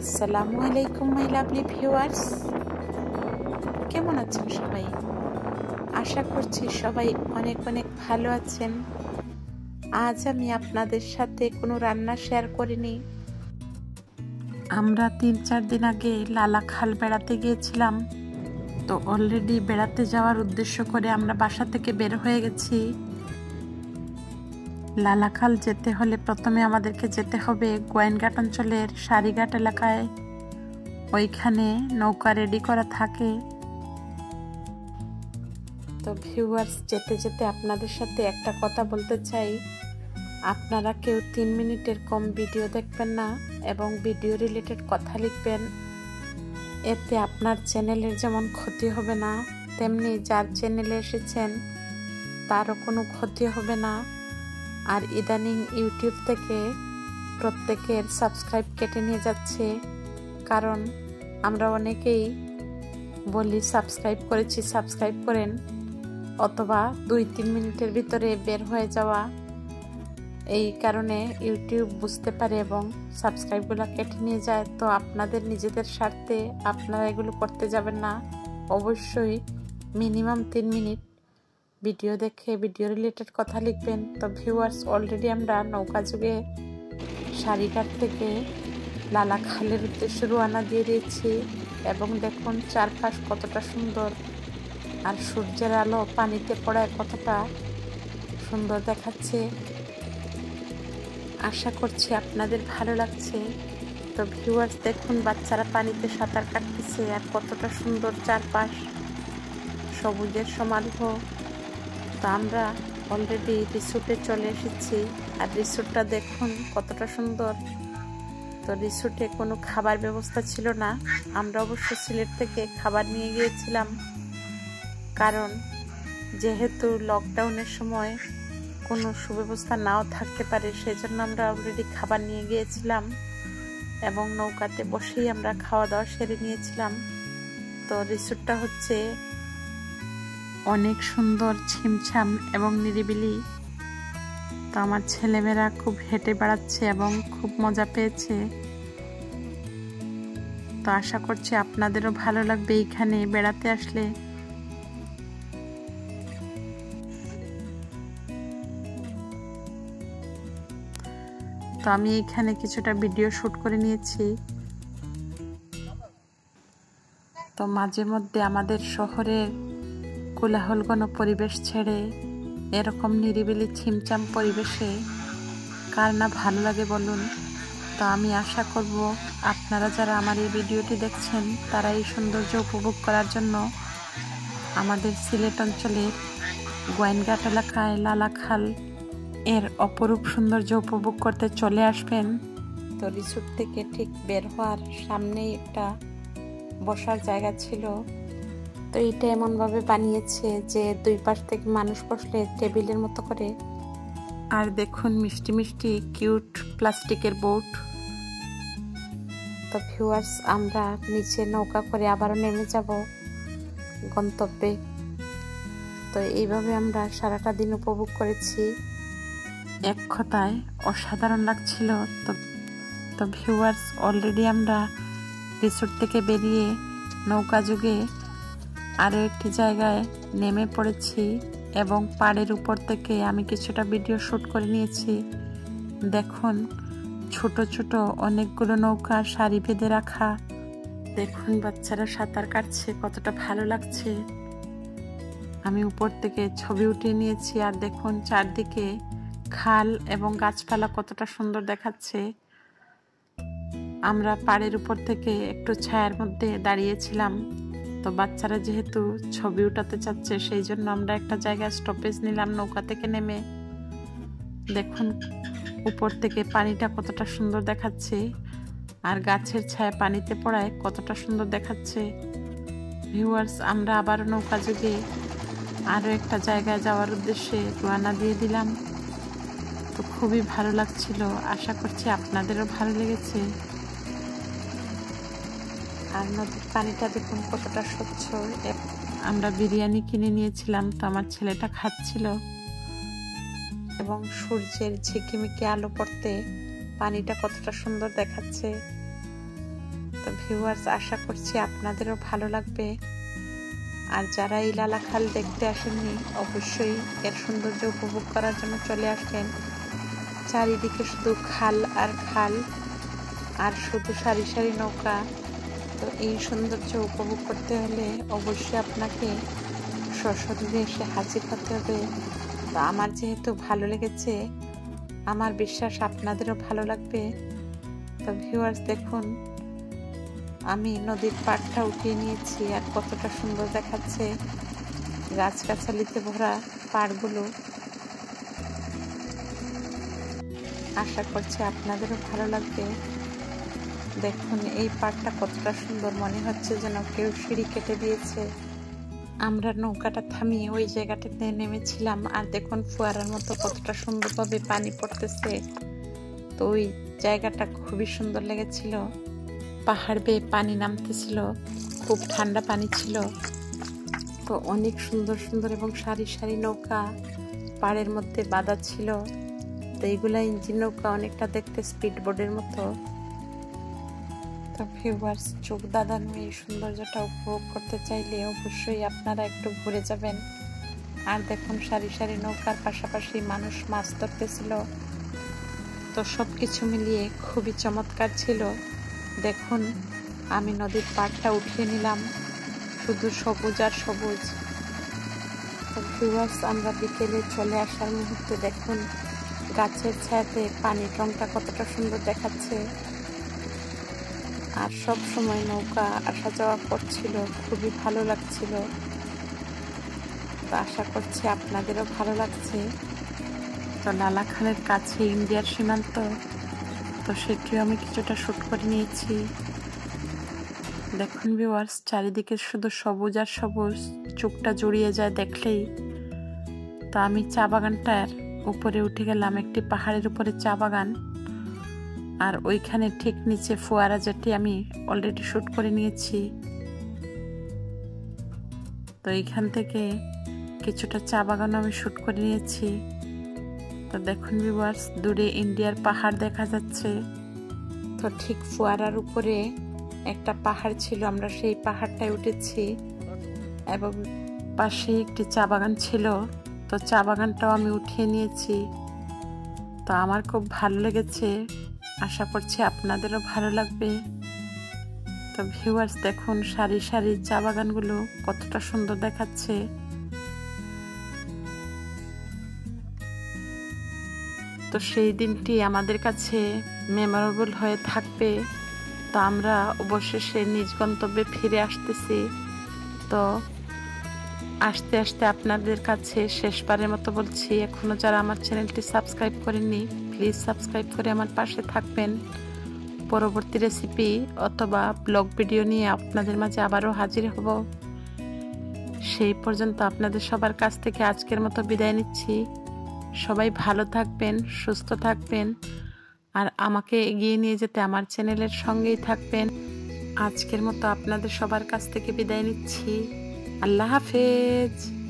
আসসালামু আলাইকুম my lovely viewers, কেমন আছেন সবাই? আশা করছি সবাই অনেক অনেক ভালো আছেন। আজ আমি আপনাদের সাথে কোনো রান্না শেয়ার করিনি। আমরা 3-4 দিন আগে লালাখাল বেড়াতে গিয়েছিলাম। তো অলরেডি বেড়াতে যাওয়ার উদ্দেশ্য করে আমরা বাসা থেকে বের হয়ে গেছি। লালাখাল যেতে হলে প্রথমে আমাদেরকে যেতে হবে গোয়েনঘাট অঞ্চলের সারিঘাট এলাকায়। ওইখানে নৌকা রেডি করা থাকে। তো ভিউয়ার্স, যেতে যেতে আপনাদের সাথে একটা কথা বলতে চাই, আপনারা কেউ 3 মিনিটের কম ভিডিও দেখবেন না এবং ভিডিও রিলেটেড কথা লিখবেন। এতে আপনার চ্যানেলের যেমন ক্ষতি হবে না, তেমনি যার চ্যানেলে এসেছেন তারও কোনো ক্ষতি হবে না। আর ইদানিং ইউটিউব থেকে প্রত্যেকের সাবস্ক্রাইব কেটে নিয়ে যাচ্ছে, কারণ আমরা অনেকেই বলি সাবস্ক্রাইব করেছি, সাবস্ক্রাইব করেন, অথবা 2-3 মিনিটের ভিতরে বের হয়ে যাওয়া। এই কারণে ইউটিউব বুঝতে পারে এবং সাবস্ক্রাইবগুলো কেটে নিয়ে যায়। তো আপনাদের নিজেদের স্বার্থে আপনারা এগুলো করতে যাবেন না। অবশ্যই মিনিমাম 3 মিনিট ভিডিও দেখে ভিডিও রিলেটেড কথা লিখবেন। তো ভিউয়ার্স, অলরেডি আমরা নৌকা যুগে সারিঘাট থেকে লালাখালের উদ্দেশ্যে রওনা দিয়ে দিয়েছি এবং দেখুন চারপাশ কতটা সুন্দর, আর সূর্যের আলো পানিতে পড়ায় কতটা সুন্দর দেখাচ্ছে। আশা করছি আপনাদের ভালো লাগছে। তো ভিউয়ার্স, দেখুন বাচ্চারা পানিতে সাঁতার কাটতেছে আর কতটা সুন্দর চারপাশ, সবুজের সমারোহ। তো আমরা অলরেডি রিসোর্টে চলে এসেছি, আর রিসোর্টটা দেখুন কতটা সুন্দর। তো রিসোর্টে কোনো খাবার ব্যবস্থা ছিল না। আমরা অবশ্য সিলেট থেকে খাবার নিয়ে গিয়েছিলাম, কারণ যেহেতু লকডাউনের সময় কোনো সুব্যবস্থা নাও থাকতে পারে, সেজন্য আমরা অলরেডি খাবার নিয়ে গিয়েছিলাম এবং নৌকাতে বসেই আমরা খাওয়া দাওয়া সেরে নিয়েছিলাম। তো রিসোর্টটা হচ্ছে অনেক সুন্দর, ছিমছাম এবং নিরিবিলি। তো আমার ছেলেমেয়েরা খুব হেঁটে বেড়াচ্ছে এবং খুব মজা পেয়েছে। তো আশা করছি আপনাদেরও ভালো লাগবে এইখানে বেড়াতে আসলে। তো আমি এইখানে কিছুটা ভিডিও শুট করে নিয়েছি। তো মাঝে মধ্যে আমাদের শহরের কোলাহলঘন পরিবেশ ছেড়ে এরকম নিরিবিলি ছিমছাম পরিবেশে কার না ভালো লাগে বলুন। তো আমি আশা করব আপনারা যারা আমার এই ভিডিওটি দেখছেন তারা এই সৌন্দর্য উপভোগ করার জন্য আমাদের সিলেট অঞ্চলের গোয়েনঘাট এলাকায় লালাখাল এর অপরূপ সৌন্দর্য উপভোগ করতে চলে আসবেন। তো রিসোর্ট থেকে ঠিক বের হওয়ার সামনেই একটা বসার জায়গা ছিল। তো এটা এমনভাবে বানিয়েছে যে 2 পাশ থেকে মানুষ বসলে টেবিলের মতো করে। আর দেখুন মিষ্টি মিষ্টি কিউট প্লাস্টিকের বোট। তো ভিউয়ার্স, আমরা নিচে নৌকা করে আবারও নেমে যাব গন্তব্যে। তো এইভাবে আমরা সারাটা দিন উপভোগ করেছি। এক কথায় অসাধারণ লাগছিল। তো ভিউয়ার্স, অলরেডি আমরা রিসোর্ট থেকে বেরিয়ে নৌকা যুগে আরও একটি জায়গায় নেমে পড়েছি এবং পাড়ের উপর থেকে আমি কিছুটা ভিডিও শ্যুট করে নিয়েছি। দেখুন ছোট ছোট অনেকগুলো নৌকা সারি বেঁধে রাখা। দেখুন বাচ্চারা সাঁতার কাটছে, কতটা ভালো লাগছে। আমি উপর থেকে ছবি উঠিয়ে নিয়েছি। আর দেখুন চারদিকে খাল এবং গাছপালা কতটা সুন্দর দেখাচ্ছে। আমরা পাড়ের উপর থেকে একটু ছায়ার মধ্যে দাঁড়িয়েছিলাম। তো বাচ্চারা যেহেতু ছবি উঠাতে চাচ্ছে, সেই জন্য আমরা একটা জায়গায় স্টপেজ নিলাম নৌকা থেকে নেমে। দেখুন উপর থেকে পানিটা কতটা সুন্দর দেখাচ্ছে, আর গাছের ছায়া পানিতে পড়ায় কতটা সুন্দর দেখাচ্ছে। ভিউয়ার্স, আমরা আবার নৌকা যুগে আরও একটা জায়গায় যাওয়ার উদ্দেশ্যে রওনা দিয়ে দিলাম। তো খুবই ভালো লাগছিল। আশা করছি আপনাদেরও ভালো লেগেছে। আর নদীর পানিটা দেখুন কতটা স্বচ্ছ। আমরা বিরিয়ানি কিনে নিয়েছিলাম, তো আমার ছেলেটা খাচ্ছিল এবং সূর্যের ঝিকিমিকি আলো পড়তে পানিটা কতটা সুন্দর দেখাচ্ছে। তো ভিউয়ার্স, আশা করছি আপনাদেরও ভালো লাগবে। আর যারা এই লালাখাল দেখতে আসেননি, অবশ্যই এর সৌন্দর্য উপভোগ করার জন্য চলে আসবেন। চারিদিকে শুধু খাল আর খাল, আর শুধু সারি সারি নৌকা। তো এই সৌন্দর্য উপভোগ করতে হলে অবশ্যই আপনাকে সশরীরে এসে হাজির হতে হবে। তো আমার যেহেতু ভালো লেগেছে, আমার বিশ্বাস আপনাদেরও ভালো লাগবে। তো ভিউয়ার্স, দেখুন আমি নদীর পাড়টা উঠিয়ে নিয়েছি, আর কতটা সুন্দর দেখাচ্ছে গাছগাছালিতে ভরা পাড়গুলো। আশা করছি আপনাদেরও ভালো লাগবে। দেখুন এই পাড়টা কতটা সুন্দর, মনে হচ্ছে যেন কেউ সিঁড়ি কেটে দিয়েছে। আমরা নৌকাটা থামিয়ে ওই জায়গাটাতে নেমেছিলাম, আর দেখুন ফোয়ারার মতো কতটা সুন্দরভাবে পানি পড়তেছে। তো ওই জায়গাটা খুবই সুন্দর লেগেছিল। পাহাড় বেয়ে পানি নামতেছিল, খুব ঠান্ডা পানি ছিল। তো অনেক সুন্দর সুন্দর এবং সারি সারি নৌকা পাড়ের মধ্যে বাঁধা ছিল। তো এইগুলা ইঞ্জিন নৌকা, অনেকটা দেখতে স্পিড বোর্ডের মতো। তো ভিউয়ার্স, চোখ দাদানো এই সৌন্দর্যটা উপভোগ করতে চাইলে অবশ্যই আপনারা একটু ঘুরে যাবেন। আর দেখুন সারি সারি নৌকার পাশাপাশি মানুষ মাছ ধরতেছিল। তো সব কিছু মিলিয়ে খুবই চমৎকার ছিল। দেখুন আমি নদীর পাড়টা উঠিয়ে নিলাম, শুধু সবুজ আর সবুজ। তো ভিউয়ার্স, আমরা বিকেলে চলে আসার মুহূর্তে দেখুন গাছের ছায়াতে পানির রংটা কতটা সুন্দর দেখাচ্ছে। আর সব সময় নৌকা আসা যাওয়া করছিল, খুবই ভালো লাগছিল। তো আশা করছি আপনাদেরও ভালো লাগছে। তো লালাখালের কাছে ইন্ডিয়ার সীমান্ত, তো সেটিও আমি কিছুটা শ্যুট করে নিয়েছি। দেখুন ভিউয়ার্স, চারিদিকে শুধু সবুজ আর সবুজ, চোখটা জুড়িয়ে যায় দেখলেই। তো আমি চা বাগানটার উপরে উঠে গেলাম, একটি পাহাড়ের উপরে চা বাগান, আর ওইখানে ঠিক নিচে ফোয়ারা, যেটি আমি অলরেডি শ্যুট করে নিয়েছি। তো এইখান থেকে কিছুটা চা বাগান আমি শ্যুট করে নিয়েছি। তো দেখুন ভিউয়ার্স, দূরে ইন্ডিয়ার পাহাড় দেখা যাচ্ছে। তো ঠিক ফোয়ারার উপরে একটা পাহাড় ছিল, আমরা সেই পাহাড়টায় উঠেছি, এবং পাশে একটি চা বাগান ছিল। তো চা বাগানটাও আমি উঠিয়ে নিয়েছি। তো আমার খুব ভালো লেগেছে, আশা করছি আপনাদেরও ভালো লাগবে। তো ভিউয়ার্স, দেখুন সারি সারি চা বাগানগুলো কতটা সুন্দর দেখাচ্ছে। তো সেই দিনটি আমাদের কাছে মেমোরেবল হয়ে থাকবে। তো আমরা অবশেষে নিজ গন্তব্যে ফিরে আসতেছি। তো আস্তে আস্তে আপনাদের কাছে শেষবারের মতো বলছি, এখনো যারা আমার চ্যানেলটি সাবস্ক্রাইব করেননি, প্লিজ সাবস্ক্রাইব করে আমার পাশে থাকবেন। পরবর্তী রেসিপি অথবা ব্লগ ভিডিও নিয়ে আপনাদের মাঝে আবারও হাজির হব। সেই পর্যন্ত আপনাদের সবার কাছ থেকে আজকের মতো বিদায় নিচ্ছি। সবাই ভালো থাকবেন, সুস্থ থাকবেন, আর আমাকে এগিয়ে নিয়ে যেতে আমার চ্যানেলের সঙ্গেই থাকবেন। আজকের মতো আপনাদের সবার কাছ থেকে বিদায় নিচ্ছি। আল্লাহ হাফেজ।